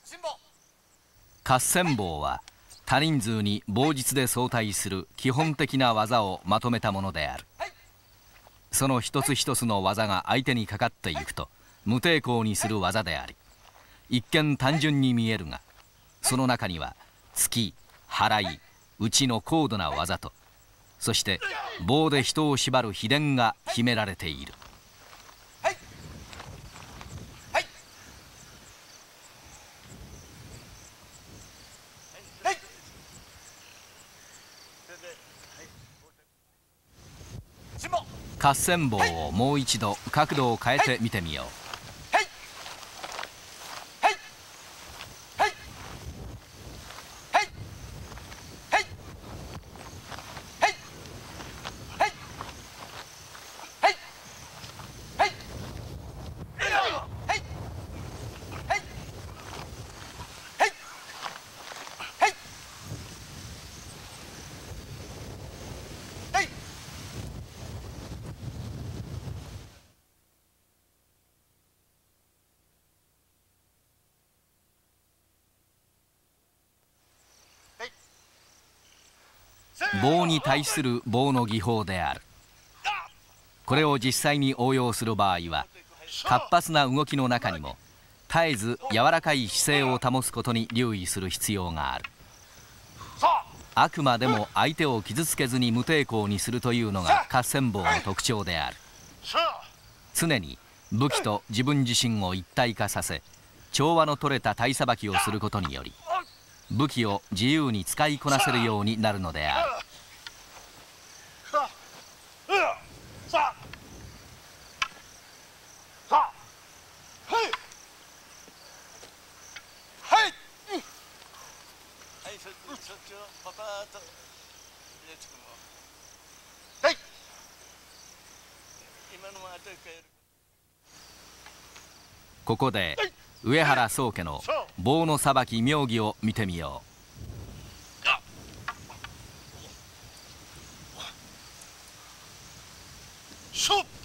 合戦棒は多人数に棒術で相対する基本的な技をまとめたものである。その一つ一つの技が相手にかかっていくと無抵抗にする技であり、一見単純に見えるが、その中には突き、払い、打ちの高度な技と、そして棒で人を縛る秘伝が秘められている。合戦棒をもう一度角度を変えて見てみよう。棒に対する棒の技法である。これを実際に応用する場合は、活発な動きの中にも絶えず柔らかい姿勢を保つことに留意する必要がある。あくまでも相手を傷つけずに無抵抗にするというのが合戦棒の特徴である。常に武器と自分自身を一体化させ、調和の取れた体さばきをすることにより、武器を自由に使いこなせるようになるのである。ここで上原宗家の棒のさばき妙技を見てみよう。